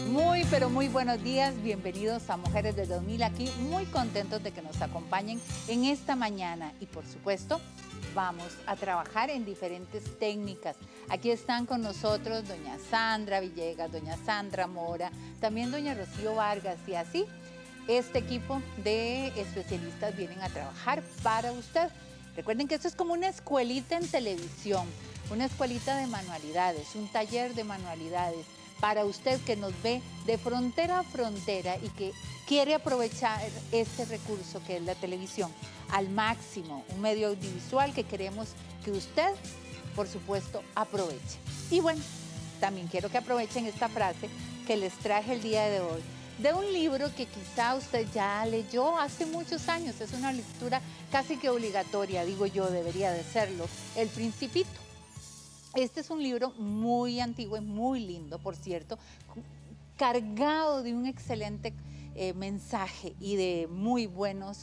Muy, pero muy buenos días. Bienvenidos a Mujeres del 2000. Aquí muy contentos de que nos acompañen en esta mañana. Y por supuesto, vamos a trabajar en diferentes técnicas. Aquí están con nosotros doña Sandra Villegas, doña Sandra Mora, también doña Rocío Vargas. Y así, este equipo de especialistas vienen a trabajar para usted. Recuerden que esto es como una escuelita en televisión, una escuelita de manualidades, un taller de manualidades para usted que nos ve de frontera a frontera y que quiere aprovechar este recurso que es la televisión al máximo, un medio audiovisual que queremos que usted, por supuesto, aproveche. Y bueno, también quiero que aprovechen esta frase que les traje el día de hoy, de un libro que quizá usted ya leyó hace muchos años, es una lectura casi que obligatoria, digo yo, debería de serlo, El Principito. Este es un libro muy antiguo y muy lindo, por cierto, cargado de un excelente mensaje y de muy buenos,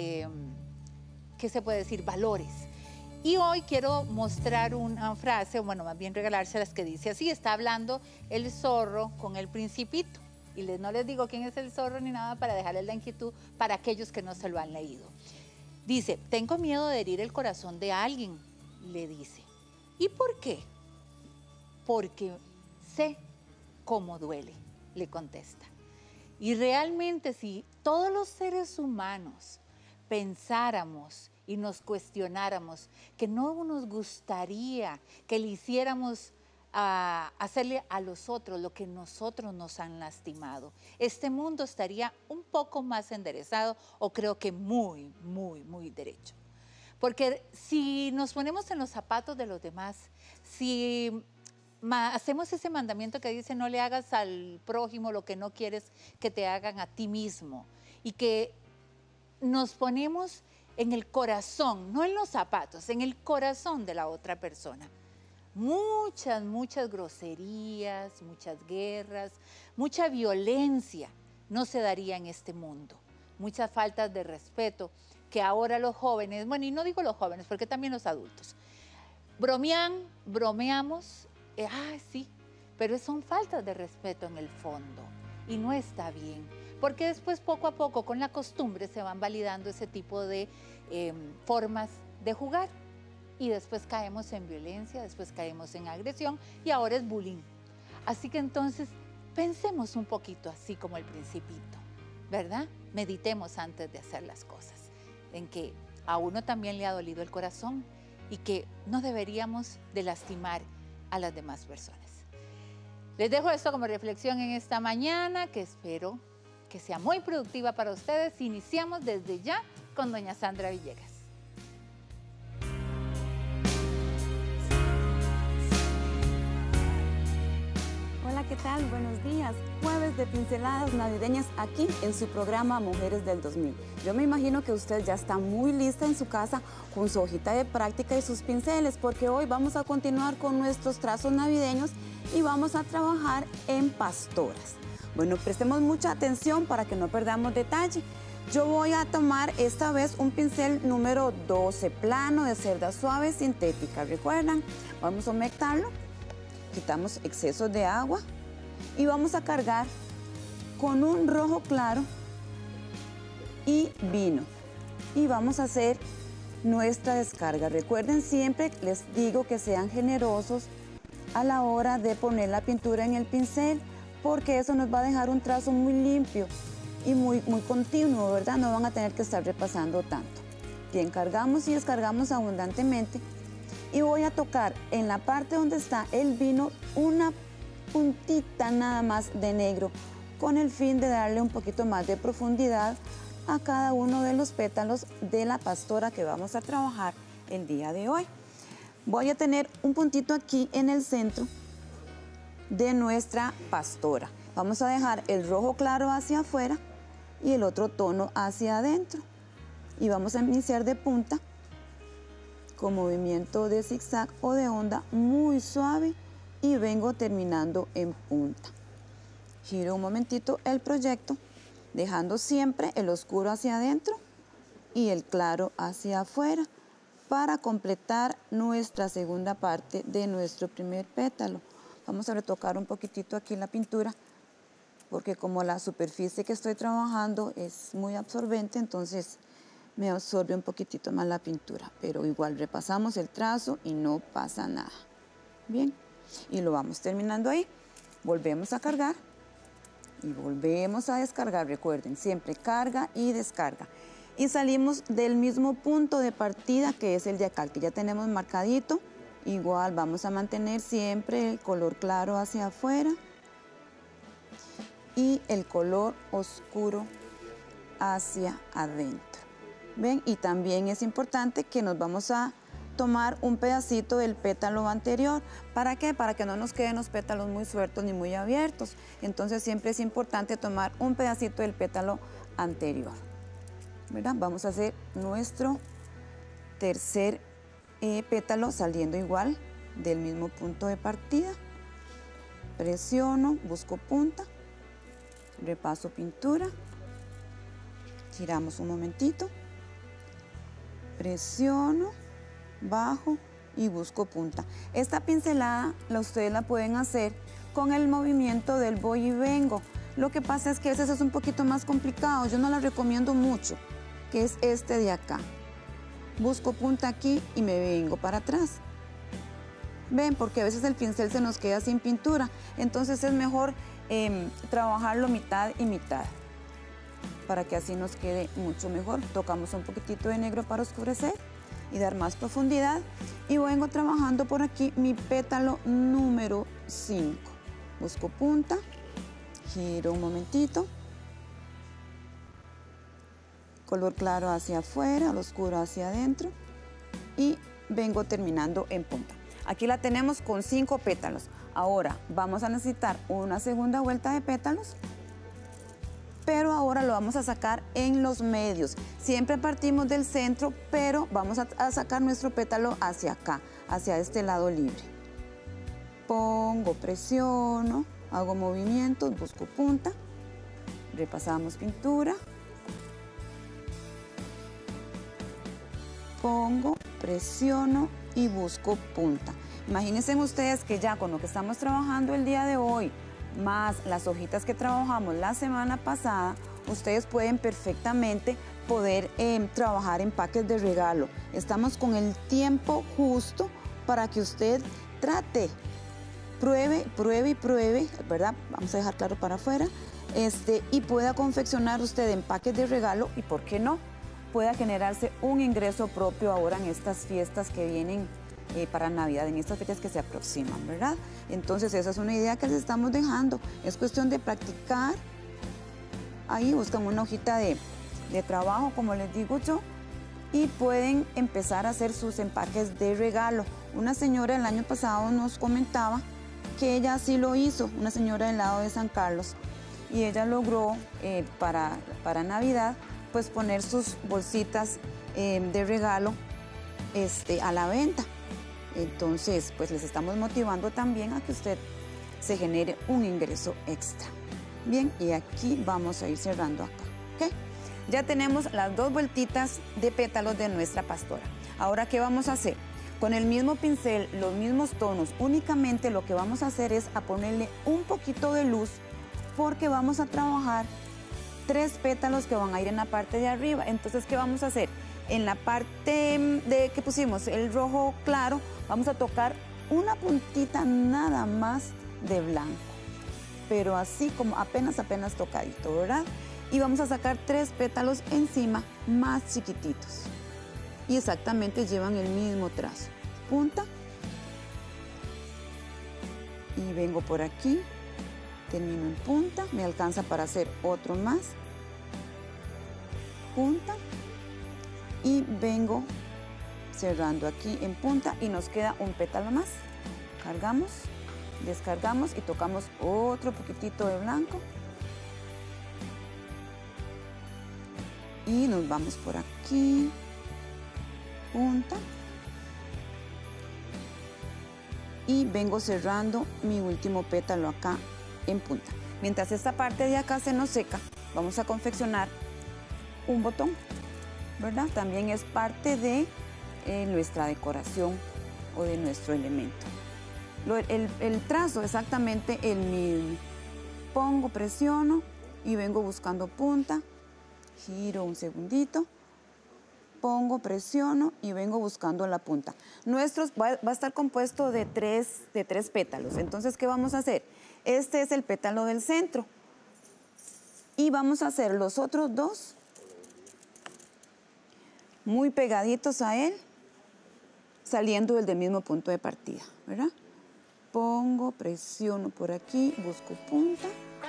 ¿qué se puede decir?, valores. Y hoy quiero mostrar una frase, bueno, más bien regalárselas, que dice así: está hablando el zorro con el principito. Y no les digo quién es el zorro ni nada para dejarles la inquietud para aquellos que no se lo han leído. Dice: tengo miedo de herir el corazón de alguien, le dice. ¿Y por qué? Porque sé cómo duele, le contesta. Y realmente si todos los seres humanos pensáramos y nos cuestionáramos que no nos gustaría que le hiciéramos hacerle a los otros lo que nosotros nos han lastimado, este mundo estaría un poco más enderezado, o creo que muy, muy, muy derecho. Porque si nos ponemos en los zapatos de los demás, si hacemos ese mandamiento que dice no le hagas al prójimo lo que no quieres que te hagan a ti mismo, y que nos ponemos en el corazón, no en los zapatos, en el corazón de la otra persona, muchas, muchas groserías, muchas guerras, mucha violencia no se daría en este mundo, muchas faltas de respeto que ahora los jóvenes, bueno, y no digo los jóvenes porque también los adultos, bromeamos, sí, pero son faltas de respeto en el fondo y no está bien, porque después poco a poco con la costumbre se van validando ese tipo de formas de jugar y después caemos en violencia, después caemos en agresión y ahora es bullying. Así que entonces pensemos un poquito así como el Principito, ¿verdad? Meditemos antes de hacer las cosas, en que a uno también le ha dolido el corazón y que no deberíamos de lastimar a las demás personas. Les dejo esto como reflexión en esta mañana, que espero que sea muy productiva para ustedes. Iniciamos desde ya con doña Sandra Villegas. Hola, ¿qué tal? Buenos días. Jueves de pinceladas navideñas aquí en su programa Mujeres del 2000. Yo me imagino que usted ya está muy lista en su casa con su hojita de práctica y sus pinceles, porque hoy vamos a continuar con nuestros trazos navideños y vamos a trabajar en pastoras. Bueno, prestemos mucha atención para que no perdamos detalle. Yo voy a tomar esta vez un pincel número 12, plano de cerda suave sintética. ¿Recuerdan? Vamos a humectarlo. Quitamos excesos de agua y vamos a cargar con un rojo claro y vino. Y vamos a hacer nuestra descarga. Recuerden, siempre les digo que sean generosos a la hora de poner la pintura en el pincel, porque eso nos va a dejar un trazo muy limpio y muy continuo, ¿verdad? No van a tener que estar repasando tanto. Bien, cargamos y descargamos abundantemente. Y voy a tocar en la parte donde está el vino una puntita nada más de negro, con el fin de darle un poquito más de profundidad a cada uno de los pétalos de la pastora que vamos a trabajar el día de hoy. Voy a tener un puntito aquí en el centro de nuestra pastora. Vamos a dejar el rojo claro hacia afuera y el otro tono hacia adentro. Y vamos a iniciar de punta con movimiento de zigzag o de onda muy suave y vengo terminando en punta. Giro un momentito el proyecto, dejando siempre el oscuro hacia adentro y el claro hacia afuera para completar nuestra segunda parte de nuestro primer pétalo. Vamos a retocar un poquitito aquí la pintura porque como la superficie que estoy trabajando es muy absorbente, entonces me absorbe un poquitito más la pintura, pero igual repasamos el trazo y no pasa nada. Bien, y lo vamos terminando ahí. Volvemos a cargar y volvemos a descargar. Recuerden, siempre carga y descarga. Y salimos del mismo punto de partida que es el de acá, que ya tenemos marcadito. Igual vamos a mantener siempre el color claro hacia afuera y el color oscuro hacia adentro. ¿Ven? Y también es importante que nos vamos a tomar un pedacito del pétalo anterior. ¿Para qué? Para que no nos queden los pétalos muy sueltos ni muy abiertos. Entonces siempre es importante tomar un pedacito del pétalo anterior. ¿Verdad? Vamos a hacer nuestro tercer pétalo saliendo igual del mismo punto de partida. Presiono, busco punta, repaso pintura, giramos un momentito, presiono, bajo y busco punta. Esta pincelada ustedes la pueden hacer con el movimiento del voy y vengo. Lo que pasa es que ese es un poquito más complicado, yo no la recomiendo mucho, que es este de acá. Busco punta aquí y me vengo para atrás. Ven, porque a veces el pincel se nos queda sin pintura, entonces es mejor trabajarlo mitad y mitad, para que así nos quede mucho mejor. Tocamos un poquitito de negro para oscurecer y dar más profundidad. Y vengo trabajando por aquí mi pétalo número 5. Busco punta, giro un momentito. Color claro hacia afuera, el oscuro hacia adentro. Y vengo terminando en punta. Aquí la tenemos con 5 pétalos. Ahora vamos a necesitar una segunda vuelta de pétalos, pero ahora lo vamos a sacar en los medios. Siempre partimos del centro, pero vamos a sacar nuestro pétalo hacia acá, hacia este lado libre. Pongo, presiono, hago movimientos, busco punta, repasamos pintura, pongo, presiono y busco punta. Imagínense ustedes que ya con lo que estamos trabajando el día de hoy, más las hojitas que trabajamos la semana pasada, ustedes pueden perfectamente poder trabajar empaques de regalo. Estamos con el tiempo justo para que usted trate, pruebe, ¿verdad? Vamos a dejar claro para afuera, y pueda confeccionar usted empaques de regalo y, ¿por qué no?, pueda generarse un ingreso propio ahora en estas fiestas que vienen para Navidad, en estas fechas que se aproximan, ¿verdad? Entonces esa es una idea que les estamos dejando. Es cuestión de practicar. Ahí buscan una hojita de trabajo, como les digo yo, y pueden empezar a hacer sus empaques de regalo. Una señora el año pasado nos comentaba que ella así lo hizo, una señora del lado de San Carlos, y ella logró para Navidad pues poner sus bolsitas de regalo a la venta. Entonces, pues les estamos motivando también a que usted se genere un ingreso extra. Bien, y aquí vamos a ir cerrando acá, ¿ok? Ya tenemos las 2 vueltitas de pétalos de nuestra pastora. Ahora, ¿qué vamos a hacer? Con el mismo pincel, los mismos tonos, únicamente lo que vamos a hacer es a ponerle un poquito de luz, porque vamos a trabajar 3 pétalos que van a ir en la parte de arriba. Entonces, ¿qué vamos a hacer? En la parte que pusimos el rojo claro, vamos a tocar una puntita nada más de blanco, pero así como apenas tocadito, ¿verdad? Y vamos a sacar 3 pétalos encima más chiquititos. Y exactamente llevan el mismo trazo. Punta. Y vengo por aquí, termino en punta, me alcanza para hacer otro más. Punta. Y vengo cerrando aquí en punta y nos queda un pétalo más. Cargamos, descargamos y tocamos otro poquitito de blanco. Y nos vamos por aquí, punta. Y vengo cerrando mi último pétalo acá en punta. Mientras esta parte de acá se nos seca, vamos a confeccionar un botón, ¿verdad? También es parte de nuestra decoración o de nuestro elemento. El trazo exactamente el mismo. pongo, presiono y vengo buscando punta, giro un segundito, pongo, presiono y vengo buscando la punta. Nuestros va a estar compuesto de tres pétalos. Entonces, ¿qué vamos a hacer? Este es el pétalo del centro. Y vamos a hacer los otros dos muy pegaditos a él, saliendo del mismo punto de partida, ¿verdad? Pongo, presiono por aquí, busco punta,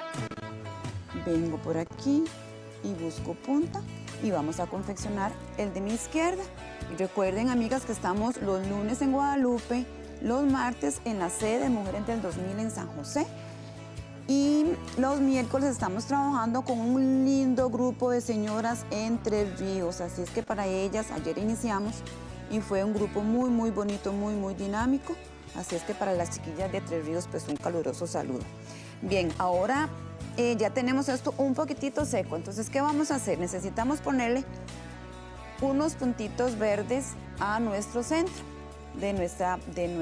vengo por aquí y busco punta y vamos a confeccionar el de mi izquierda. Y recuerden, amigas, que estamos los lunes en Guadalupe, los martes en la sede de Mujeres del 2000 en San José. Y los miércoles estamos trabajando con un lindo grupo de señoras en Tres Ríos. Así es que para ellas, ayer iniciamos y fue un grupo muy, muy bonito, muy, muy dinámico. Así es que para las chiquillas de Tres Ríos, pues un caluroso saludo. Bien, ahora ya tenemos esto un poquitito seco. Entonces, ¿qué vamos a hacer? Necesitamos ponerle unos puntitos verdes a nuestro centro de nuestra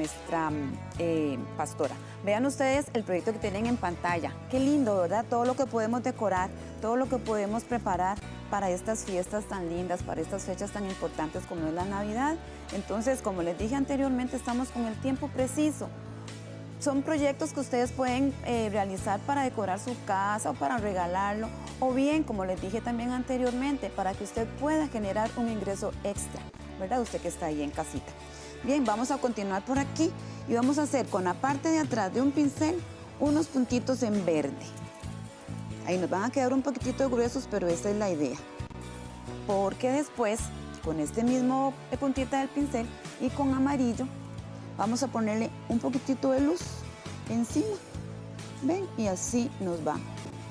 pastora. Vean ustedes el proyecto que tienen en pantalla. Qué lindo, ¿verdad? Todo lo que podemos decorar, todo lo que podemos preparar para estas fiestas tan lindas, para estas fechas tan importantes como es la Navidad. Entonces, como les dije anteriormente, estamos con el tiempo preciso. Son proyectos que ustedes pueden realizar para decorar su casa o para regalarlo, o bien, como les dije también anteriormente, para que usted pueda generar un ingreso extra, ¿verdad? Usted que está ahí en casita. Bien, vamos a continuar por aquí y vamos a hacer con la parte de atrás de un pincel unos puntitos en verde. Ahí nos van a quedar un poquitito gruesos, pero esta es la idea. Porque después, con este mismo puntita del pincel y con amarillo, vamos a ponerle un poquitito de luz encima. ¿Ven? Y así nos va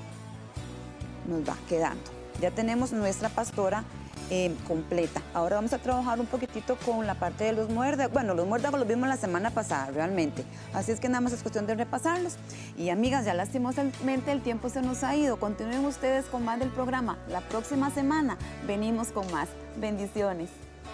quedando. Ya tenemos nuestra pastora completa. Ahora vamos a trabajar un poquitito con la parte de los muérdagos. Bueno, los muérdagos los vimos la semana pasada realmente, así es que nada más es cuestión de repasarlos. Y amigas, ya lastimosamente el tiempo se nos ha ido. Continúen ustedes con más del programa. La próxima semana venimos con más. Bendiciones.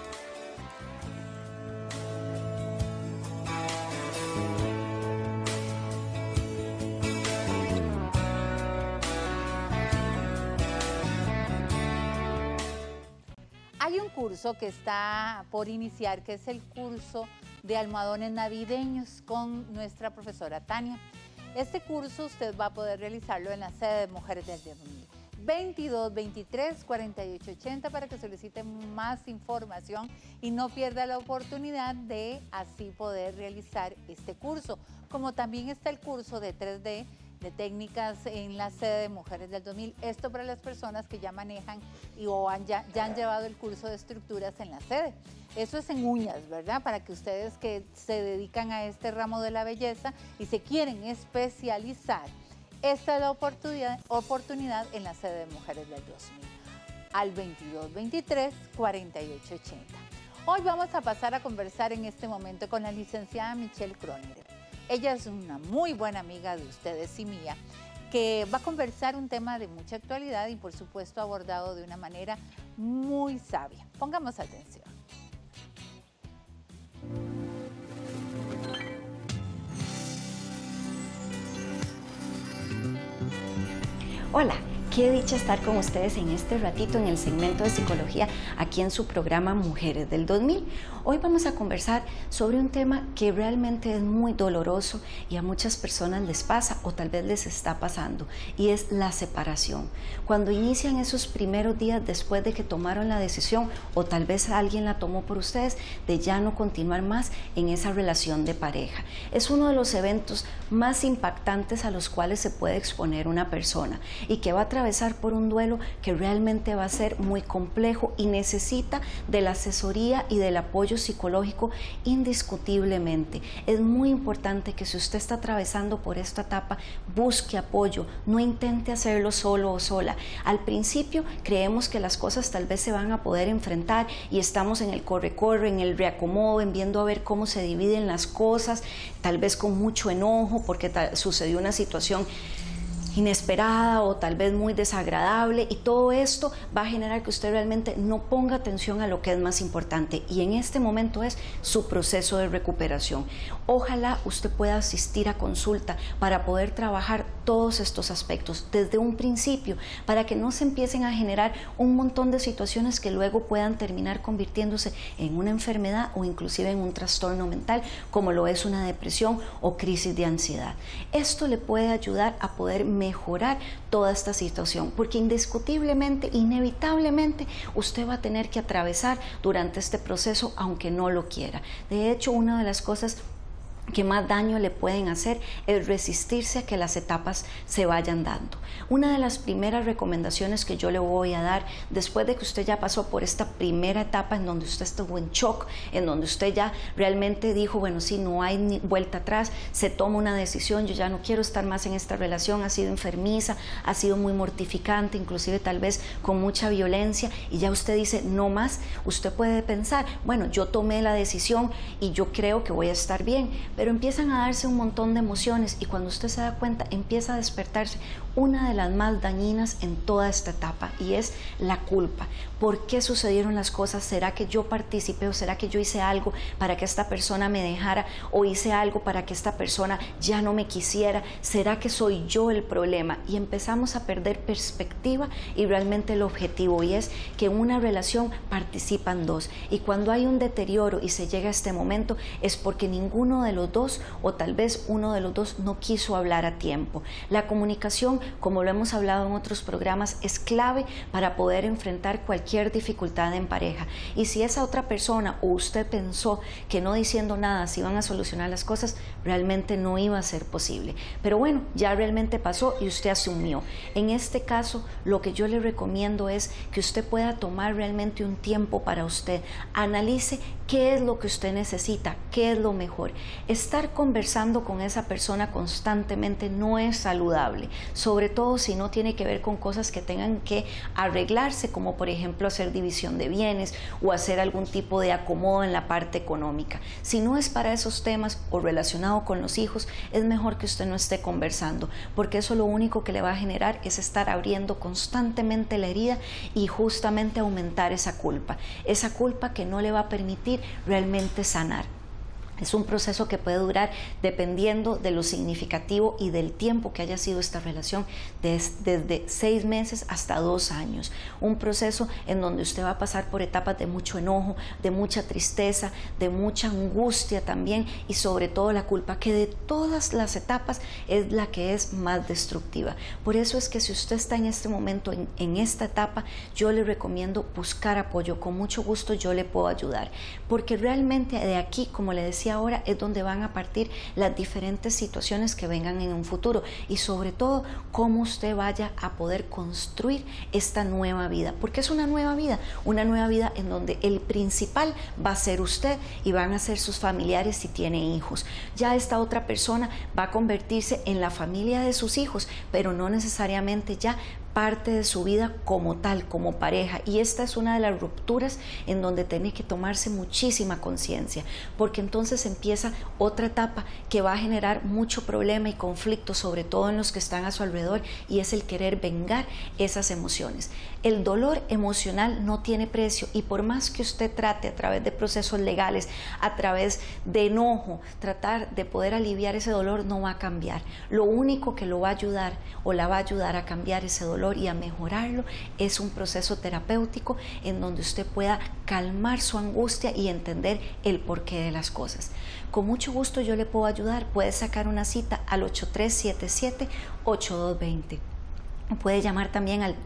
Hay un curso que está por iniciar, que es el curso de almohadones navideños con nuestra profesora Tania. Este curso usted va a poder realizarlo en la sede de Mujeres del 2000. 22 23 48 80 para que solicite más información y no pierda la oportunidad de así poder realizar este curso. Como también está el curso de 3D, de técnicas en la sede de Mujeres del 2000. Esto para las personas que ya manejan ya han llevado el curso de estructuras en la sede. Eso es en uñas, ¿verdad? Para que ustedes que se dedican a este ramo de la belleza y se quieren especializar, esta es la oportunidad en la sede de Mujeres del 2000. Al 22 23 48 80. Hoy vamos a pasar a conversar en este momento con la licenciada Michelle Kroner. Ella es una muy buena amiga de ustedes y mía, que va a conversar un tema de mucha actualidad y por supuesto abordado de una manera muy sabia. Pongamos atención. Hola, qué dicha estar con ustedes en este ratito en el segmento de psicología aquí en su programa Mujeres del 2000. Hoy vamos a conversar sobre un tema que realmente es muy doloroso y a muchas personas les pasa o tal vez les está pasando, y es la separación. Cuando inician esos primeros días después de que tomaron la decisión, o tal vez alguien la tomó por ustedes, de ya no continuar más en esa relación de pareja. Es uno de los eventos más impactantes a los cuales se puede exponer una persona y que va a atravesar por un duelo que realmente va a ser muy complejo y necesita de la asesoría y del apoyo psicológico indiscutiblemente. Es muy importante que si usted está atravesando por esta etapa, busque apoyo, no intente hacerlo solo o sola. Al principio creemos que las cosas tal vez se van a poder enfrentar y estamos en el corre-corre, en el reacomodo, en viendo a ver cómo se dividen las cosas, tal vez con mucho enojo porque sucedió una situación inesperada o tal vez muy desagradable, y todo esto va a generar que usted realmente no ponga atención a lo que es más importante, y en este momento es su proceso de recuperación. Ojalá usted pueda asistir a consulta para poder trabajar todos estos aspectos desde un principio, para que no se empiecen a generar un montón de situaciones que luego puedan terminar convirtiéndose en una enfermedad o inclusive en un trastorno mental, como lo es una depresión o crisis de ansiedad. Esto le puede ayudar a poder mejorar toda esta situación, porque indiscutiblemente, inevitablemente, usted va a tener que atravesar durante este proceso, aunque no lo quiera. De hecho, una de las cosas que más daño le pueden hacer es resistirse a que las etapas se vayan dando. Una de las primeras recomendaciones que yo le voy a dar, después de que usted ya pasó por esta primera etapa en donde usted estuvo en shock, en donde usted ya realmente dijo, bueno, sí, no hay ni vuelta atrás, se toma una decisión, yo ya no quiero estar más en esta relación, ha sido enfermiza, ha sido muy mortificante, inclusive tal vez con mucha violencia, y ya usted dice, no más, usted puede pensar, bueno, yo tomé la decisión y yo creo que voy a estar bien, pero empiezan a darse un montón de emociones y cuando usted se da cuenta empieza a despertarse una de las más dañinas en toda esta etapa, y es la culpa. ¿Por qué sucedieron las cosas? ¿Será que yo participé o será que yo hice algo para que esta persona me dejara, o hice algo para que esta persona ya no me quisiera? ¿Será que soy yo el problema? Y empezamos a perder perspectiva y realmente el objetivo, y es que en una relación participan dos, y cuando hay un deterioro y se llega a este momento es porque ninguno de los dos, o tal vez uno de los dos, no quiso hablar a tiempo. La comunicación, como lo hemos hablado en otros programas, es clave para poder enfrentar cualquier dificultad en pareja. Y si esa otra persona o usted pensó que no diciendo nada se iban a solucionar las cosas, realmente no iba a ser posible. Pero bueno, ya realmente pasó y usted asumió. En este caso, lo que yo le recomiendo es que usted pueda tomar realmente un tiempo para usted. Analice qué es lo que usted necesita, qué es lo mejor. Estar conversando con esa persona constantemente no es saludable, sobre todo si no tiene que ver con cosas que tengan que arreglarse, como por ejemplo hacer división de bienes o hacer algún tipo de acomodo en la parte económica. Si no es para esos temas o relacionado con los hijos, es mejor que usted no esté conversando, porque eso lo único que le va a generar es estar abriendo constantemente la herida y justamente aumentar esa culpa que no le va a permitir realmente sanar. Es un proceso que puede durar, dependiendo de lo significativo y del tiempo que haya sido esta relación, desde 6 meses hasta 2 años. Un proceso en donde usted va a pasar por etapas de mucho enojo, de mucha tristeza, de mucha angustia también, y sobre todo la culpa, que de todas las etapas es la que es más destructiva. Por eso es que si usted está en este momento, en esta etapa, yo le recomiendo buscar apoyo. Con mucho gusto yo le puedo ayudar, porque realmente de aquí, como le decía ahora, es donde van a partir las diferentes situaciones que vengan en un futuro, y sobre todo cómo usted vaya a poder construir esta nueva vida, porque es una nueva vida en donde el principal va a ser usted y van a ser sus familiares si tiene hijos. Ya esta otra persona va a convertirse en la familia de sus hijos, pero no necesariamente ya parte de su vida como tal, como pareja. Y esta es una de las rupturas en donde tiene que tomarse muchísima conciencia, porque entonces empieza otra etapa que va a generar mucho problema y conflicto, sobre todo en los que están a su alrededor, y es el querer vengar esas emociones. El dolor emocional no tiene precio, y por más que usted trate a través de procesos legales, a través de enojo, tratar de poder aliviar ese dolor, no va a cambiar. Lo único que lo va a ayudar o la va a ayudar a cambiar ese dolor y a mejorarlo es un proceso terapéutico en donde usted pueda calmar su angustia y entender el porqué de las cosas. Con mucho gusto yo le puedo ayudar. Puede sacar una cita al 8377-8220. Puede llamar también al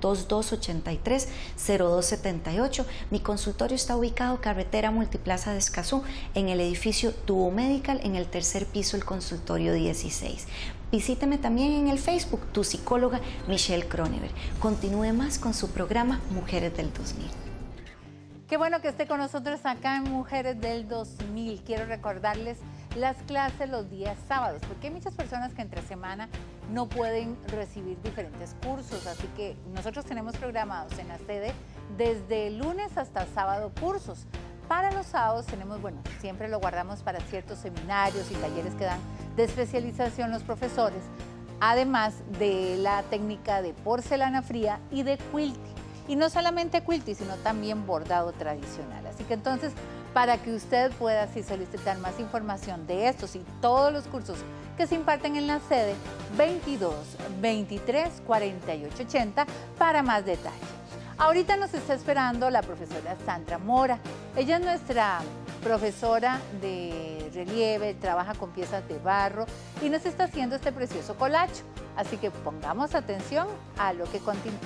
2283-0278. Mi consultorio está ubicado carretera Multiplaza de Escazú, en el edificio Duo Medical, en el 3er piso, el consultorio 16. Visíteme también en el Facebook, tu psicóloga Michelle Cronenberg. Continúe más con su programa Mujeres del 2000. Qué bueno que esté con nosotros acá en Mujeres del 2000. Quiero recordarles las clases los días sábados, porque hay muchas personas que entre semana no pueden recibir diferentes cursos, así que nosotros tenemos programados en la sede desde lunes hasta sábado cursos. Para los sábados tenemos, bueno, siempre lo guardamos para ciertos seminarios y talleres que dan de especialización los profesores, además de la técnica de porcelana fría y de quilting. Y no solamente quilting, sino también bordado tradicional. Así que entonces para que usted pueda así solicitar más información de estos y todos los cursos que se imparten en la sede 22 23 48 80 para más detalles. Ahorita nos está esperando la profesora Sandra Mora. Ella es nuestra profesora de relieve, trabaja con piezas de barro y nos está haciendo este precioso colacho. Así que pongamos atención a lo que continúa.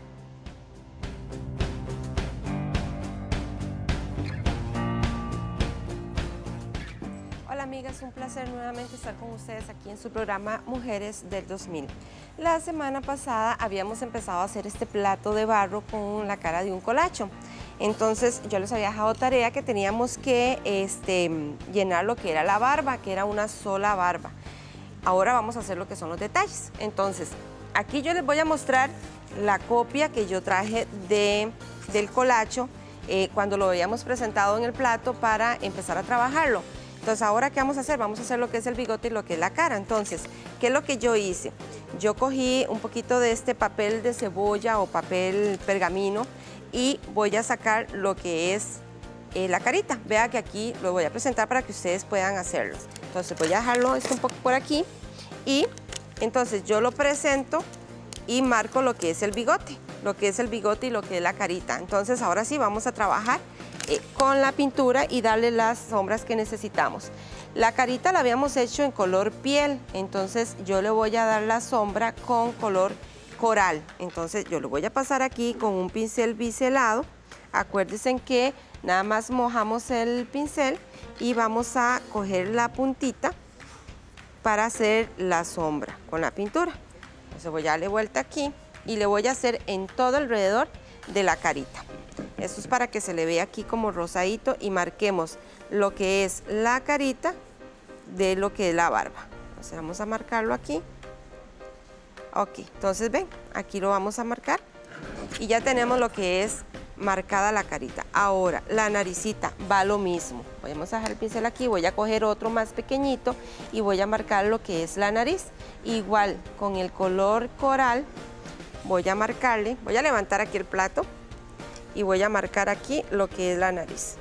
Hola amigas, un placer nuevamente estar con ustedes aquí en su programa Mujeres del 2000. La semana pasada habíamos empezado a hacer este plato de barro con la cara de un colacho. Entonces yo les había dejado tarea que teníamos que llenar lo que era la barba, que era una sola barba. Ahora vamos a hacer lo que son los detalles. Entonces aquí yo les voy a mostrar la copia que yo traje del colacho cuando lo habíamos presentado en el plato para empezar a trabajarlo. Entonces, ahora, ¿qué vamos a hacer? Vamos a hacer lo que es el bigote y lo que es la cara. Entonces, ¿qué es lo que yo hice? Yo cogí un poquito de este papel de cebolla o papel pergamino y voy a sacar lo que es la carita. Vea que aquí lo voy a presentar para que ustedes puedan hacerlo. Entonces, voy a dejarlo esto un poco por aquí y entonces yo lo presento y marco lo que es el bigote y lo que es la carita. Entonces, ahora sí, vamos a trabajar con la pintura y darle las sombras que necesitamos. La carita la habíamos hecho en color piel, entonces yo le voy a dar la sombra con color coral. Entonces yo lo voy a pasar aquí con un pincel biselado. Acuérdense que nada más mojamos el pincel y vamos a coger la puntita para hacer la sombra con la pintura. Entonces voy a darle vuelta aquí y le voy a hacer en todo alrededor de la carita. Esto es para que se le vea aquí como rosadito y marquemos lo que es la carita de lo que es la barba. Entonces vamos a marcarlo aquí. Ok, entonces ven, aquí lo vamos a marcar y ya tenemos lo que es marcada la carita. Ahora, la naricita va lo mismo. Vamos a dejar el pincel aquí, voy a coger otro más pequeñito y voy a marcar lo que es la nariz. Igual, con el color coral, voy a marcarle, voy a levantar aquí el plato y voy a marcar aquí lo que es la nariz.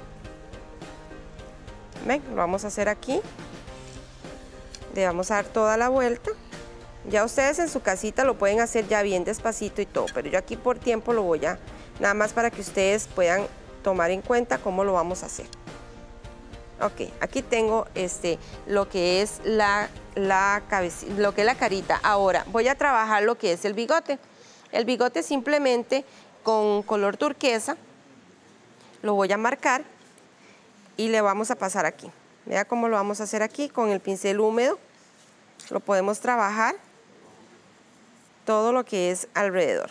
Ven, lo vamos a hacer aquí. Le vamos a dar toda la vuelta. Ya ustedes en su casita lo pueden hacer ya bien despacito y todo, pero yo aquí por tiempo lo voy a, nada más para que ustedes puedan tomar en cuenta cómo lo vamos a hacer. Ok, aquí tengo lo que es la cabeza, lo que es la carita. Ahora voy a trabajar lo que es el bigote. El bigote simplemente con color turquesa lo voy a marcar y le vamos a pasar aquí. Vea cómo lo vamos a hacer aquí con el pincel húmedo. Lo podemos trabajar todo lo que es alrededor.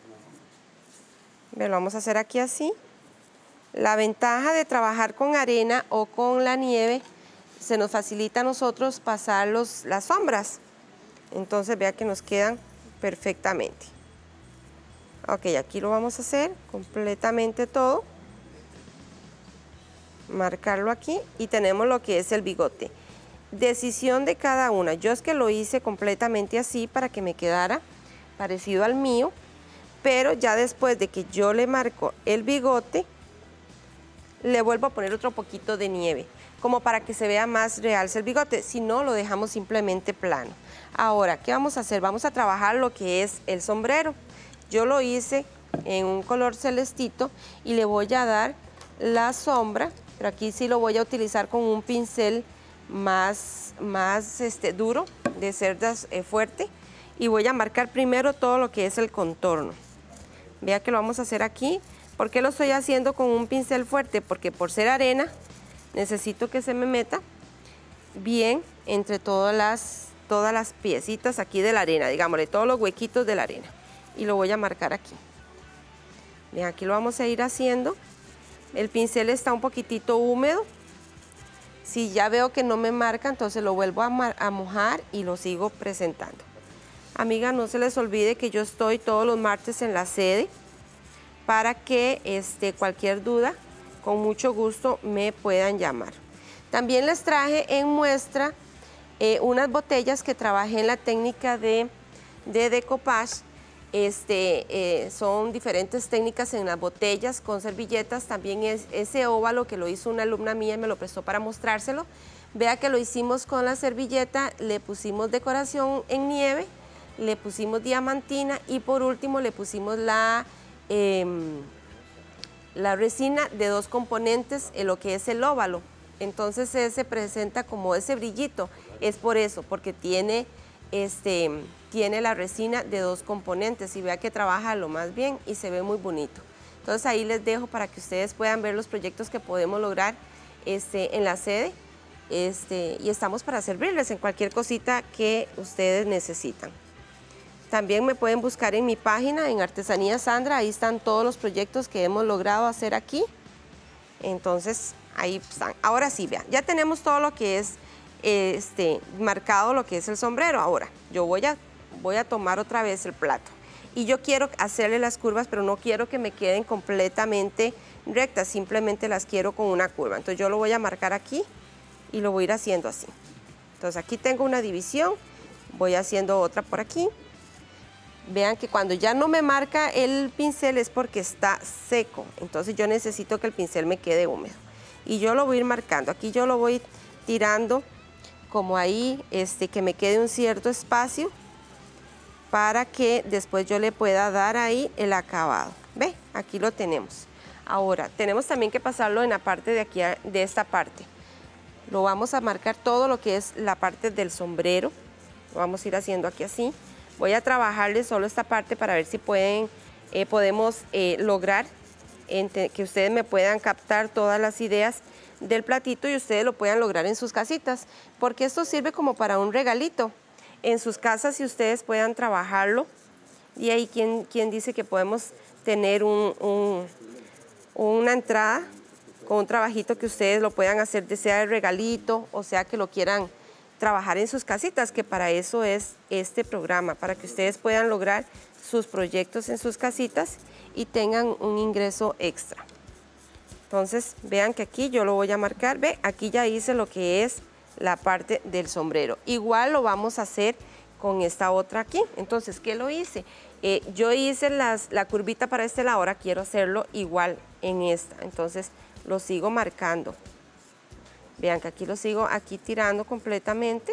Lo vamos a hacer aquí así. La ventaja de trabajar con arena o con la nieve, se nos facilita a nosotros pasar las sombras. Entonces vea que nos quedan perfectamente. Ok, aquí lo vamos a hacer completamente todo. Marcarlo aquí y tenemos lo que es el bigote. Decisión de cada una. Yo es que lo hice completamente así para que me quedara parecido al mío, pero ya después de que yo le marco el bigote, le vuelvo a poner otro poquito de nieve, como para que se vea más realce el bigote, si no lo dejamos simplemente plano. Ahora, ¿qué vamos a hacer? Vamos a trabajar lo que es el sombrero. Yo lo hice en un color celestito y le voy a dar la sombra, pero aquí sí lo voy a utilizar con un pincel más duro, de cerdas fuerte, y voy a marcar primero todo lo que es el contorno. Vea que lo vamos a hacer aquí. ¿Por qué lo estoy haciendo con un pincel fuerte? Porque por ser arena necesito que se me meta bien entre todas las piecitas aquí de la arena, digámosle, todos los huequitos de la arena. Y lo voy a marcar aquí. Bien, aquí lo vamos a ir haciendo. El pincel está un poquitito húmedo. Si ya veo que no me marca, entonces lo vuelvo a mojar y lo sigo presentando. Amiga, no se les olvide que yo estoy todos los martes en la sede para que cualquier duda, con mucho gusto me puedan llamar. También les traje en muestra unas botellas que trabajé en la técnica de decoupage. Son diferentes técnicas en las botellas con servilletas. También ese óvalo que lo hizo una alumna mía y me lo prestó para mostrárselo. Vea que lo hicimos con la servilleta, le pusimos decoración en nieve, le pusimos diamantina y por último le pusimos la resina de 2 componentes en lo que es el óvalo. Entonces se presenta como ese brillito. Es por eso, porque tiene la resina de 2 componentes y vea que trabaja lo más bien y se ve muy bonito. Entonces ahí les dejo para que ustedes puedan ver los proyectos que podemos lograr en la sede y estamos para servirles en cualquier cosita que ustedes necesitan. También me pueden buscar en mi página, en Artesanía Sandra, ahí están todos los proyectos que hemos logrado hacer aquí. Entonces ahí están. Ahora sí, vean, ya tenemos todo lo que es marcado, lo que es el sombrero. Ahora yo voy a tomar otra vez el plato y yo quiero hacerle las curvas, pero no quiero que me queden completamente rectas, simplemente las quiero con una curva. Entonces yo lo voy a marcar aquí y lo voy a ir haciendo así. Entonces aquí tengo una división, voy haciendo otra por aquí. Vean que cuando ya no me marca el pincel es porque está seco, entonces yo necesito que el pincel me quede húmedo. Y yo lo voy a ir marcando, aquí yo lo voy tirando como ahí, que me quede un cierto espacio para que después yo le pueda dar ahí el acabado. ¿Ve? Aquí lo tenemos. Ahora, tenemos también que pasarlo en la parte de aquí, de esta parte. Lo vamos a marcar todo lo que es la parte del sombrero. Lo vamos a ir haciendo aquí así. Voy a trabajarle solo esta parte para ver si podemos lograr que ustedes me puedan captar todas las ideas del platito y ustedes lo puedan lograr en sus casitas, porque esto sirve como para un regalito en sus casas y ustedes puedan trabajarlo. Y ahí quien dice que podemos tener una entrada con un trabajito que ustedes lo puedan hacer, sea de regalito o sea que lo quieran trabajar en sus casitas, que para eso es este programa, para que ustedes puedan lograr sus proyectos en sus casitas y tengan un ingreso extra. Entonces vean que aquí yo lo voy a marcar, ve, aquí ya hice lo que es la parte del sombrero. Igual lo vamos a hacer con esta otra aquí. Entonces, ¿qué lo hice? Yo hice la curvita para este lado, ahora quiero hacerlo igual en esta, entonces lo sigo marcando. Vean que aquí lo sigo aquí tirando completamente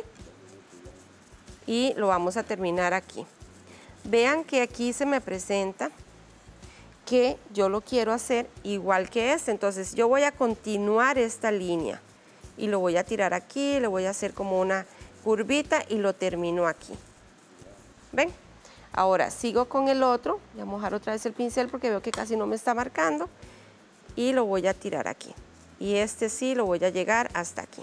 y lo vamos a terminar aquí. Vean que aquí se me presenta que yo lo quiero hacer igual que este, entonces yo voy a continuar esta línea y lo voy a tirar aquí, le voy a hacer como una curvita y lo termino aquí. ¿Ven? Ahora sigo con el otro, voy a mojar otra vez el pincel porque veo que casi no me está marcando y lo voy a tirar aquí. Y sí lo voy a llegar hasta aquí.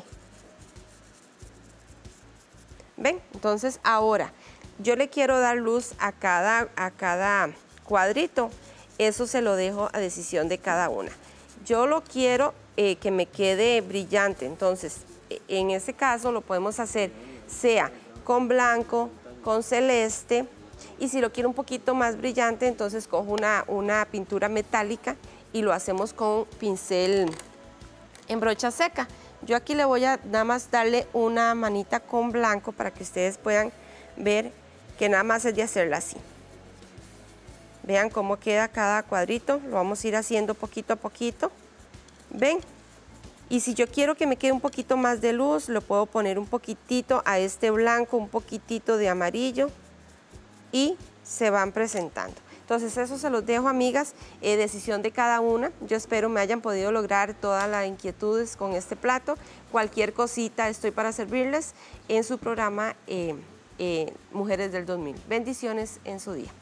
¿Ven? Entonces ahora yo le quiero dar luz a cada cuadrito. Eso se lo dejo a decisión de cada una. Yo lo quiero que me quede brillante. Entonces en este caso lo podemos hacer sea con blanco, con celeste. Y si lo quiero un poquito más brillante, entonces cojo una pintura metálica y lo hacemos con pincel en brocha seca. Yo aquí le voy a nada más darle una manita con blanco para que ustedes puedan ver que nada más es de hacerla así. Vean cómo queda cada cuadrito, lo vamos a ir haciendo poquito a poquito. ¿Ven? Y si yo quiero que me quede un poquito más de luz, lo puedo poner un poquitito a este blanco, un poquitito de amarillo y se van presentando. Entonces eso se los dejo, amigas, decisión de cada una. Yo espero me hayan podido lograr todas las inquietudes con este plato. Cualquier cosita estoy para servirles en su programa Mujeres del 2000. Bendiciones en su día.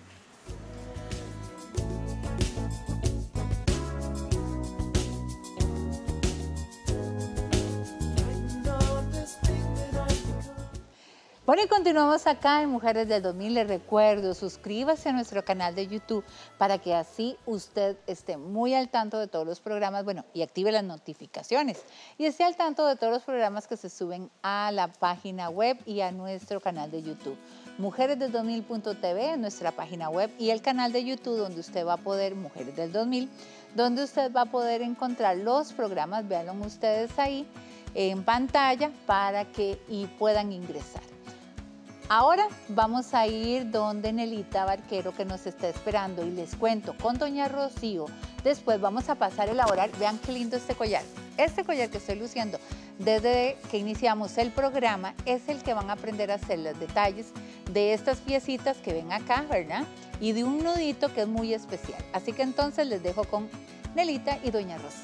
Bueno, y continuamos acá en Mujeres del 2000. Les recuerdo, suscríbase a nuestro canal de YouTube para que así usted esté muy al tanto de todos los programas, bueno, y active las notificaciones. Y esté al tanto de todos los programas que se suben a la página web y a nuestro canal de YouTube. Mujeresdel2000.tv es nuestra página web y el canal de YouTube donde usted va a poder, Mujeres del 2000, donde usted va a poder encontrar los programas, véanlo ustedes ahí en pantalla para que puedan ingresar. Ahora vamos a ir donde Nelita Barquero, que nos está esperando, y les cuento con doña Rocío. Después vamos a pasar a elaborar, vean qué lindo este collar. Este collar que estoy luciendo desde que iniciamos el programa es el que van a aprender a hacer los detalles de estas piecitas que ven acá, ¿verdad? Y de un nudito que es muy especial. Así que entonces les dejo con Nelita y doña Rocío.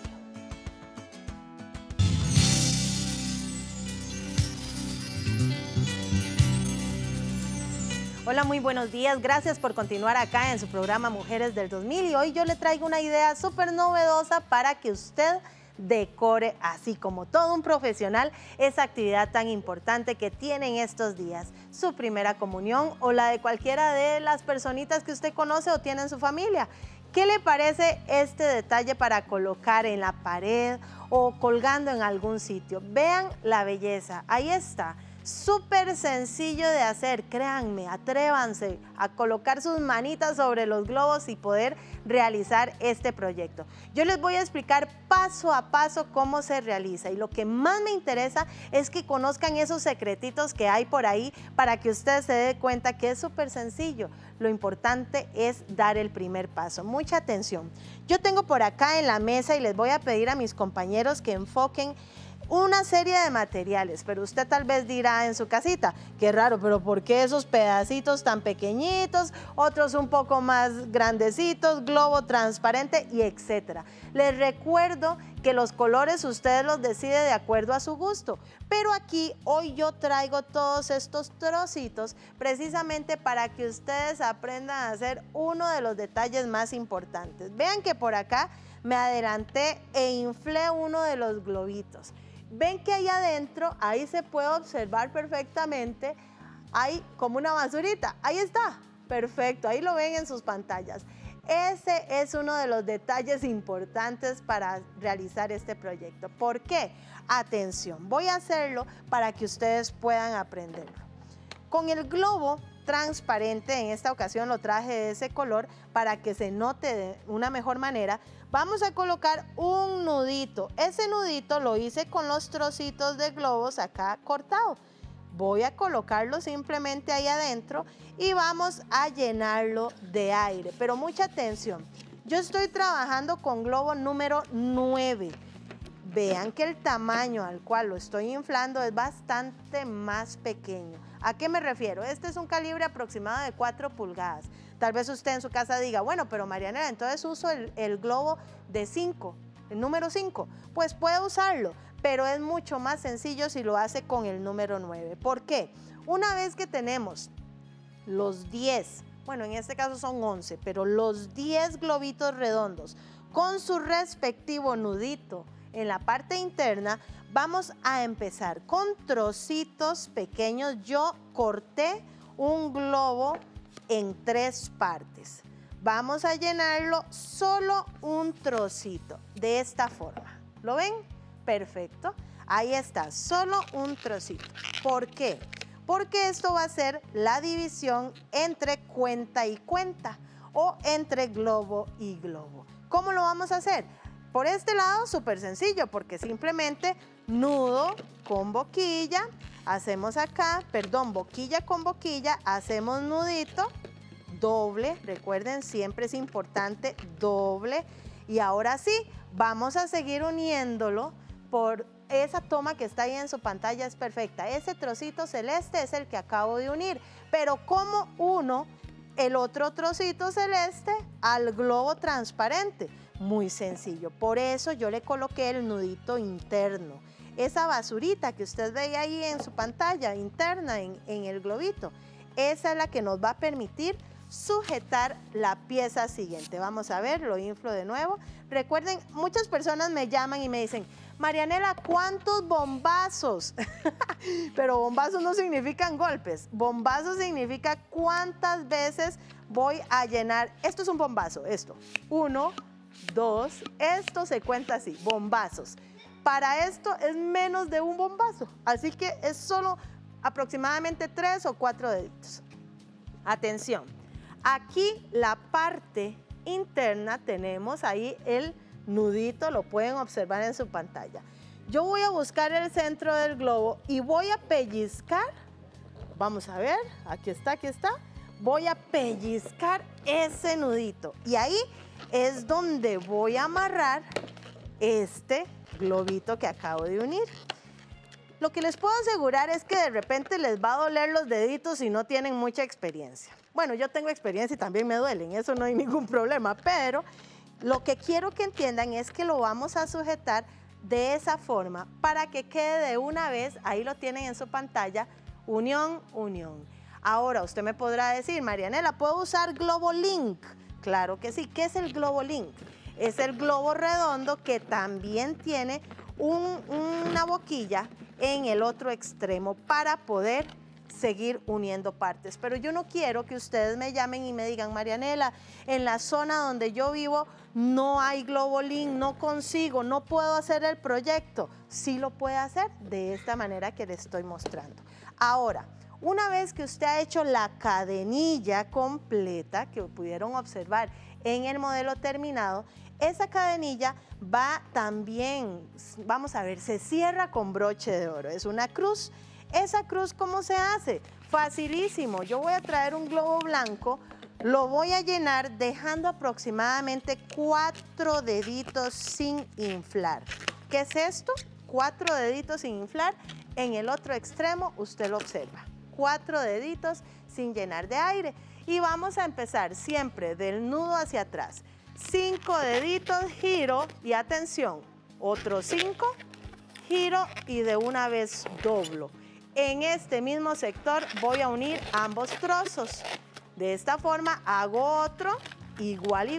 Hola, muy buenos días. Gracias por continuar acá en su programa Mujeres del 2000 y hoy yo le traigo una idea súper novedosa para que usted decore así como todo un profesional esa actividad tan importante que tienen estos días, su primera comunión o la de cualquiera de las personitas que usted conoce o tiene en su familia. ¿Qué le parece este detalle para colocar en la pared o colgando en algún sitio? Vean la belleza, ahí está. Súper sencillo de hacer, créanme, atrévanse a colocar sus manitas sobre los globos y poder realizar este proyecto. Yo les voy a explicar paso a paso cómo se realiza y lo que más me interesa es que conozcan esos secretitos que hay por ahí para que usted se dé cuenta que es súper sencillo. Lo importante es dar el primer paso. Mucha atención. Yo tengo por acá en la mesa y les voy a pedir a mis compañeros que enfoquen una serie de materiales, pero usted tal vez dirá en su casita, qué raro, pero ¿por qué esos pedacitos tan pequeñitos, otros un poco más grandecitos, globo transparente y etcétera? Les recuerdo que los colores usted los decide de acuerdo a su gusto, pero aquí hoy yo traigo todos estos trocitos precisamente para que ustedes aprendan a hacer uno de los detalles más importantes. Vean que por acá me adelanté e inflé uno de los globitos. Ven que ahí adentro, ahí se puede observar perfectamente, hay como una basurita, ahí está, perfecto, ahí lo ven en sus pantallas. Ese es uno de los detalles importantes para realizar este proyecto. ¿Por qué? Atención, voy a hacerlo para que ustedes puedan aprenderlo. Con el globo transparente, en esta ocasión lo traje de ese color para que se note de una mejor manera, vamos a colocar un nudito. Ese nudito lo hice con los trocitos de globos acá cortados. Voy a colocarlo simplemente ahí adentro y vamos a llenarlo de aire. Pero mucha atención, yo estoy trabajando con globo número 9. Vean que el tamaño al cual lo estoy inflando es bastante más pequeño. ¿A qué me refiero? Este es un calibre aproximado de 4 pulgadas. Tal vez usted en su casa diga, bueno, pero Marianela, entonces uso el globo de 5, el número 5. Pues puede usarlo, pero es mucho más sencillo si lo hace con el número 9. ¿Por qué? Una vez que tenemos los 10, bueno, en este caso son 11, pero los 10 globitos redondos con su respectivo nudito en la parte interna, vamos a empezar con trocitos pequeños. Yo corté un globo en 3 partes. Vamos a llenarlo solo un trocito, de esta forma. ¿Lo ven? Perfecto. Ahí está, solo un trocito. ¿Por qué? Porque esto va a ser la división entre cuenta y cuenta o entre globo y globo. ¿Cómo lo vamos a hacer? Por este lado, súper sencillo, porque simplemente nudo con boquilla, hacemos acá, perdón, boquilla con boquilla, hacemos nudito, doble, recuerden, siempre es importante, doble. Y ahora sí, vamos a seguir uniéndolo por esa toma que está ahí en su pantalla, es perfecta. Ese trocito celeste es el que acabo de unir, pero ¿cómo uno el otro trocito celeste al globo transparente? Muy sencillo, por eso yo le coloqué el nudito interno. Esa basurita que usted ve ahí en su pantalla interna en el globito, esa es la que nos va a permitir sujetar la pieza siguiente. Vamos a ver, lo inflo de nuevo. Recuerden, muchas personas me llaman y me dicen, Marianela, ¿cuántos bombazos? Pero bombazos no significan golpes. Bombazos significa cuántas veces voy a llenar. Esto es un bombazo, esto. 1, 2, esto se cuenta así, bombazos. Para esto es menos de un bombazo, así que es solo aproximadamente 3 o 4 deditos. Atención, aquí la parte interna tenemos ahí el nudito, lo pueden observar en su pantalla. Yo voy a buscar el centro del globo y voy a pellizcar Vamos a ver, aquí está, aquí está. Voy a pellizcar ese nudito y ahí es donde voy a amarrar este globito que acabo de unir. Lo que les puedo asegurar es que de repente les va a doler los deditos si no tienen mucha experiencia. Bueno, yo tengo experiencia y también me duelen, eso no hay ningún problema, pero lo que quiero que entiendan es que lo vamos a sujetar de esa forma para que quede de una vez, ahí lo tienen en su pantalla, unión, unión. Ahora usted me podrá decir, Marianela, ¿puedo usar Globo Link? Claro que sí. ¿Qué es el Globo Link? Es el globo redondo que también tiene una boquilla en el otro extremo para poder seguir uniendo partes. Pero yo no quiero que ustedes me llamen y me digan, Marianela, en la zona donde yo vivo no hay Globo Link, no consigo, no puedo hacer el proyecto. Sí lo puede hacer de esta manera que les estoy mostrando. Ahora, una vez que usted ha hecho la cadenilla completa, que pudieron observar en el modelo terminado, esa cadenilla va también, vamos a ver, se cierra con broche de oro. Es una cruz. ¿Esa cruz cómo se hace? Facilísimo. Yo voy a traer un globo blanco, lo voy a llenar dejando aproximadamente 4 deditos sin inflar. ¿Qué es esto? 4 deditos sin inflar. En el otro extremo usted lo observa. 4 deditos sin llenar de aire. Y vamos a empezar siempre del nudo hacia atrás. 5 deditos, giro y atención. Otros 5, giro y de una vez doblo. En este mismo sector voy a unir ambos trozos. De esta forma hago otro, igual,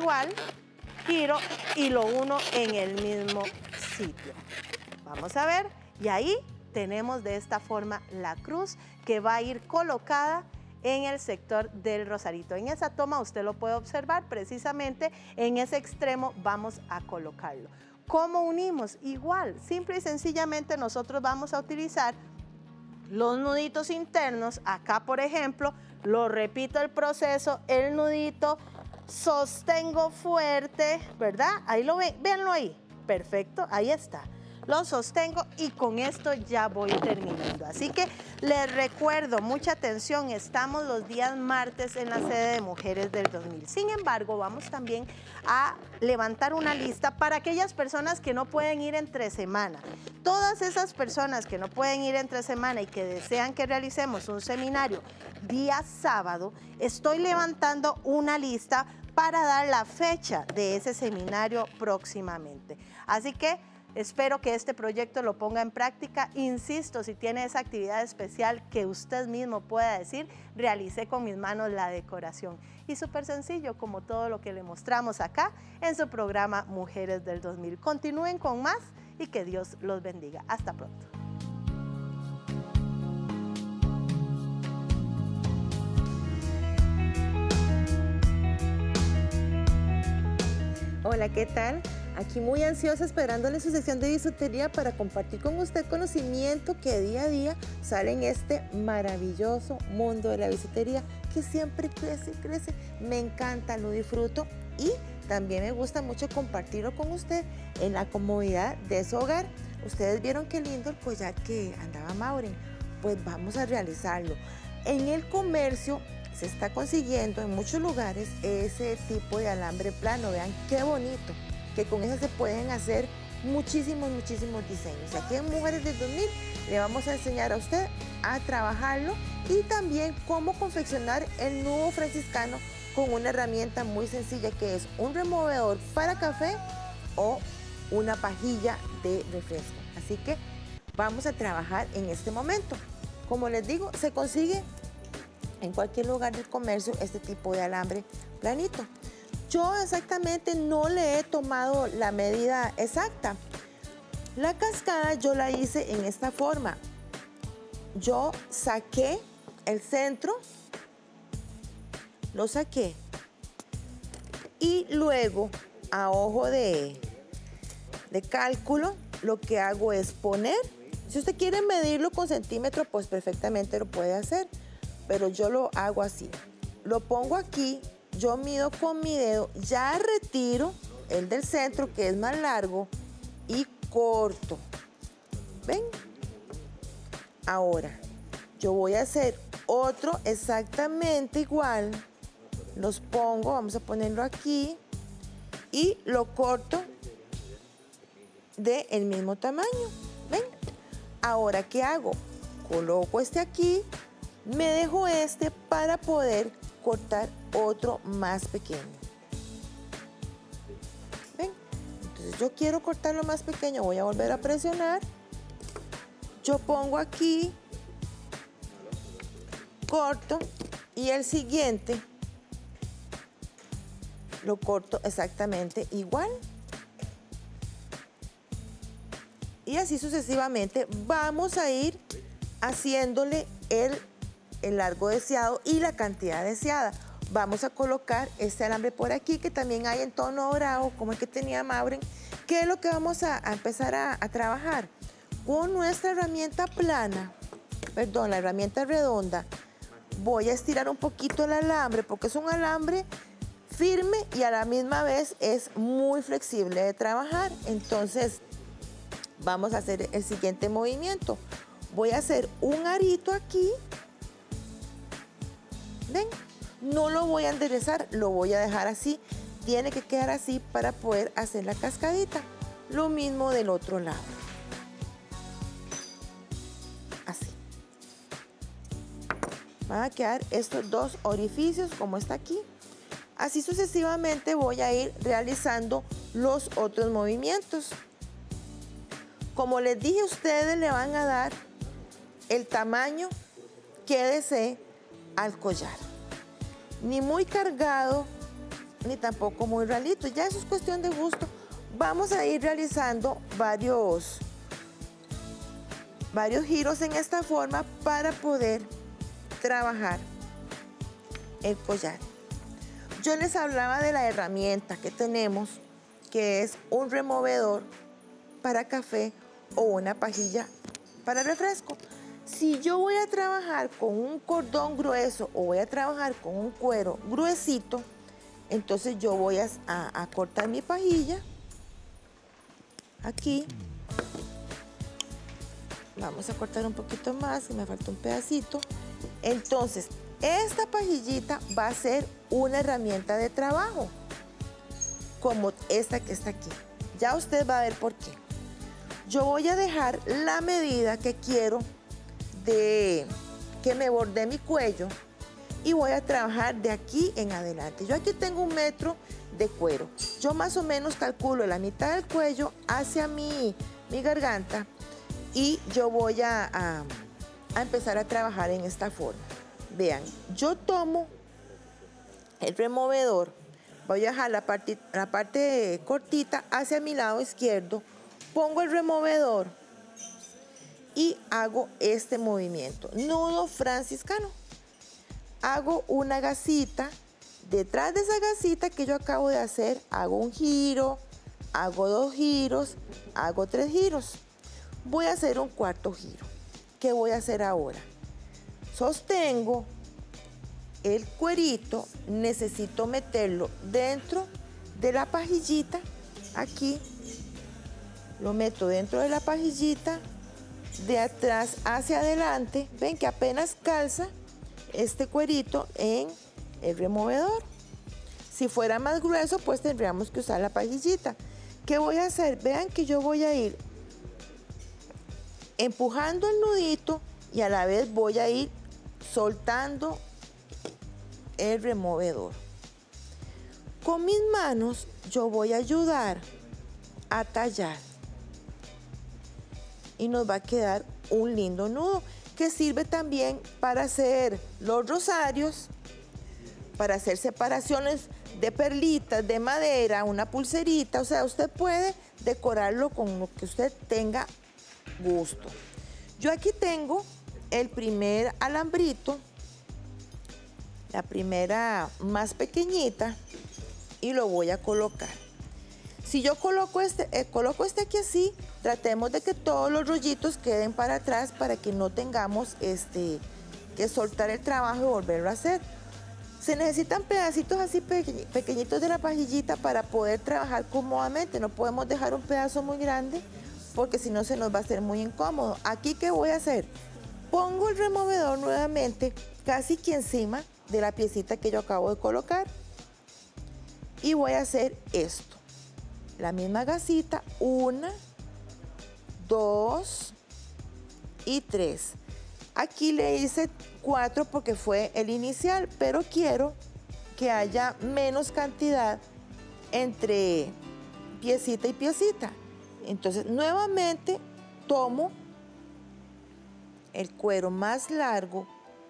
giro y lo uno en el mismo sitio. Vamos a ver, y ahí tenemos de esta forma la cruz que va a ir colocada en el sector del rosarito. En esa toma usted lo puede observar, precisamente en ese extremo vamos a colocarlo. ¿Cómo unimos? Igual, simple y sencillamente nosotros vamos a utilizar los nuditos internos. Acá, por ejemplo, lo repito el proceso, el nudito, sostengo fuerte, ¿verdad? Ahí lo ven, véanlo ahí, perfecto, ahí está. Lo sostengo y con esto ya voy terminando. Así que les recuerdo, mucha atención, estamos los días martes en la sede de Mujeres del 2000. Sin embargo, vamos también a levantar una lista para aquellas personas que no pueden ir entre semana. Todas esas personas que no pueden ir entre semana y que desean que realicemos un seminario día sábado, estoy levantando una lista para dar la fecha de ese seminario próximamente. Así que espero que este proyecto lo ponga en práctica. Insisto, si tiene esa actividad especial que usted mismo pueda decir, realicé con mis manos la decoración. Y súper sencillo, como todo lo que le mostramos acá en su programa Mujeres del 2000. Continúen con más y que Dios los bendiga. Hasta pronto. Hola, ¿qué tal? Aquí muy ansiosa esperándole su sección de bisutería para compartir con usted conocimiento que día a día sale en este maravilloso mundo de la bisutería que siempre crece y crece. Me encanta, lo disfruto y también me gusta mucho compartirlo con usted en la comodidad de su hogar. Ustedes vieron qué lindo el collar que andaba Maureen, pues vamos a realizarlo. En el comercio se está consiguiendo en muchos lugares ese tipo de alambre plano, vean qué bonito, que con eso se pueden hacer muchísimos diseños. Aquí en Mujeres del 2000 le vamos a enseñar a usted a trabajarlo y también cómo confeccionar el nudo franciscano con una herramienta muy sencilla que es un removedor para café o una pajilla de refresco. Así que vamos a trabajar en este momento. Como les digo, se consigue en cualquier lugar del comercio este tipo de alambre planito. Yo exactamente no le he tomado la medida exacta. La cascada yo la hice en esta forma. Yo saqué el centro, lo saqué y luego a ojo de cálculo lo que hago es poner. Si usted quiere medirlo con centímetro, pues perfectamente lo puede hacer, pero yo lo hago así. Lo pongo aquí. Yo mido con mi dedo, ya retiro el del centro que es más largo y corto. ¿Ven? Ahora, yo voy a hacer otro exactamente igual, los pongo, vamos a ponerlo aquí y lo corto del mismo tamaño. ¿Ven? Ahora, ¿qué hago? Coloco este aquí, me dejo este para poder cortar otro más pequeño. ¿Ven? Entonces yo quiero cortarlo más pequeño, voy a volver a presionar. Yo pongo aquí, corto y el siguiente lo corto exactamente igual. Y así sucesivamente vamos a ir haciéndole el largo deseado y la cantidad deseada. Vamos a colocar este alambre por aquí que también hay en tono dorado, como el que tenía Maureen. ¿Qué es lo que vamos a empezar a trabajar? Con nuestra herramienta plana, perdón, la herramienta redonda, voy a estirar un poquito el alambre porque es un alambre firme y a la misma vez es muy flexible de trabajar. Entonces, vamos a hacer el siguiente movimiento. Voy a hacer un arito aquí. ¿Ven? No lo voy a enderezar, lo voy a dejar así. Tiene que quedar así para poder hacer la cascadita. Lo mismo del otro lado. Así. Van a quedar estos dos orificios como está aquí. Así sucesivamente voy a ir realizando los otros movimientos. Como les dije, ustedes le van a dar el tamaño que desee al collar. Ni muy cargado, ni tampoco muy ralito. Ya eso es cuestión de gusto. Vamos a ir realizando varios giros en esta forma para poder trabajar el collar. Yo les hablaba de la herramienta que tenemos, que es un removedor para café o una pajilla para refresco. Si yo voy a trabajar con un cordón grueso o voy a trabajar con un cuero gruesito, entonces yo voy a cortar mi pajilla aquí. Vamos a cortar un poquito más, que me falta un pedacito. Entonces, esta pajillita va a ser una herramienta de trabajo, como esta que está aquí. Ya usted va a ver por qué. Yo voy a dejar la medida que quiero de que me bordee mi cuello y voy a trabajar de aquí en adelante. Yo aquí tengo 1 metro de cuero. Yo más o menos calculo la mitad del cuello hacia mi garganta y yo voy a empezar a trabajar en esta forma. Vean, yo tomo el removedor, voy a dejar la parte cortita hacia mi lado izquierdo, pongo el removedor y hago este movimiento, nudo franciscano. Hago una gasita, detrás de esa gasita que yo acabo de hacer, hago un giro, hago 2 giros, hago 3 giros. Voy a hacer un 4.º giro. ¿Qué voy a hacer ahora? Sostengo el cuerito, necesito meterlo dentro de la pajillita, aquí, lo meto dentro de la pajillita, de atrás hacia adelante, ven que apenas calza este cuerito en el removedor. Si fuera más grueso, pues tendríamos que usar la pajillita. ¿Qué voy a hacer? Vean que yo voy a ir empujando el nudito y a la vez voy a ir soltando el removedor. Con mis manos yo voy a ayudar a tallar y nos va a quedar un lindo nudo que sirve también para hacer los rosarios, para hacer separaciones de perlitas, de madera, una pulserita. O sea, usted puede decorarlo con lo que usted tenga gusto. Yo aquí tengo el primer alambrito, la primera más pequeñita, y lo voy a colocar. Si yo coloco este aquí así, tratemos de que todos los rollitos queden para atrás para que no tengamos que soltar el trabajo y volverlo a hacer. Se necesitan pedacitos así pequeñitos de la pajillita para poder trabajar cómodamente. No podemos dejar un pedazo muy grande porque si no se nos va a hacer muy incómodo. Aquí, ¿qué voy a hacer? Pongo el removedor nuevamente casi que encima de la piecita que yo acabo de colocar. Y voy a hacer esto. La misma gasita, 1, 2 y 3. Aquí le hice 4 porque fue el inicial, pero quiero que haya menos cantidad entre piecita y piecita. Entonces, nuevamente tomo el cuero más largo,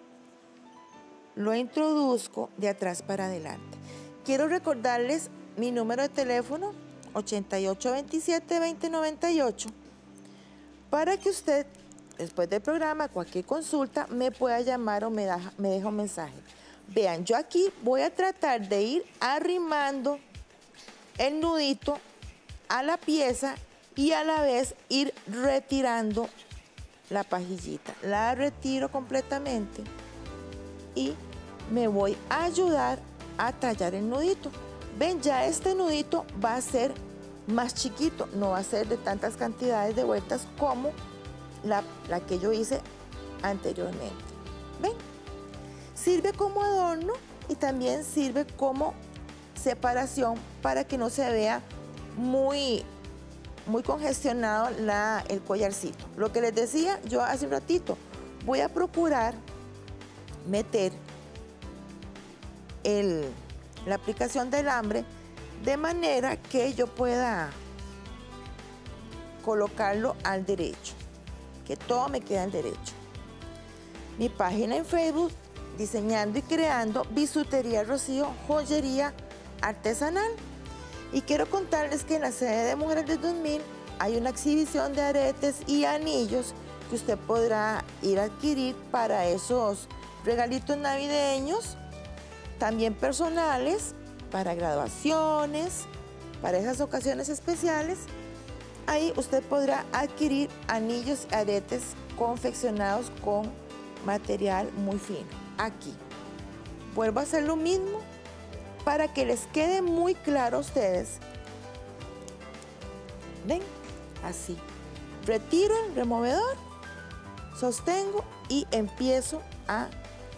lo introduzco de atrás para adelante. Quiero recordarles mi número de teléfono, 8827-2098, para que usted, después del programa, cualquier consulta, me pueda llamar o me deja un mensaje. Vean, yo aquí voy a tratar de ir arrimando el nudito a la pieza y a la vez ir retirando la pajillita. La retiro completamente y me voy a ayudar a tallar el nudito. Ven, ya este nudito va a ser más chiquito, no va a ser de tantas cantidades de vueltas como la que yo hice anteriormente. Ven, sirve como adorno y también sirve como separación para que no se vea muy congestionado el collarcito. Lo que les decía yo hace un ratito, voy a procurar meter la aplicación del alambre de manera que yo pueda colocarlo al derecho, que todo me quede al derecho. Mi página en Facebook, Diseñando y Creando Bisutería Rocío, joyería artesanal. Y quiero contarles que en la sede de Mujeres del 2000 hay una exhibición de aretes y anillos que usted podrá ir a adquirir para esos regalitos navideños, también personales, para graduaciones, para esas ocasiones especiales. Ahí usted podrá adquirir anillos y aretes confeccionados con material muy fino. Aquí vuelvo a hacer lo mismo para que les quede muy claro a ustedes. Ven, así. Retiro el removedor, sostengo y empiezo a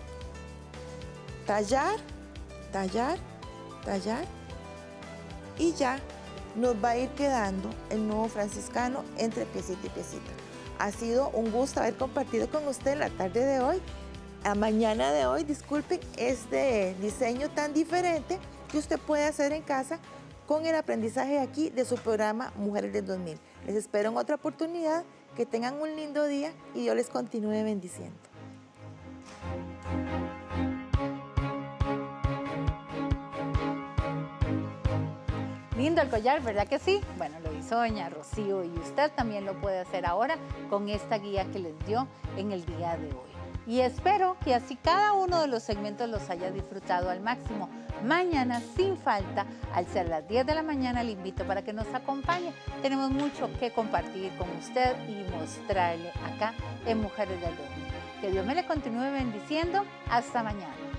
tallar, tallar, tallar. Y ya nos va a ir quedando el nudo franciscano entre piecita y piecita. Ha sido un gusto haber compartido con usted la tarde de hoy. A mañana de hoy, disculpen, este diseño tan diferente que usted puede hacer en casa con el aprendizaje aquí de su programa Mujeres del 2000. Les espero en otra oportunidad, que tengan un lindo día y Dios les continúe bendiciendo. Lindo el collar, ¿verdad que sí? Bueno, lo hizo doña Rocío y usted también lo puede hacer ahora con esta guía que les dio en el día de hoy. Y espero que así cada uno de los segmentos los haya disfrutado al máximo. Mañana, sin falta, al ser las 10 de la mañana, le invito para que nos acompañe. Tenemos mucho que compartir con usted y mostrarle acá en Mujeres del 2000. Que Dios me le continúe bendiciendo. Hasta mañana.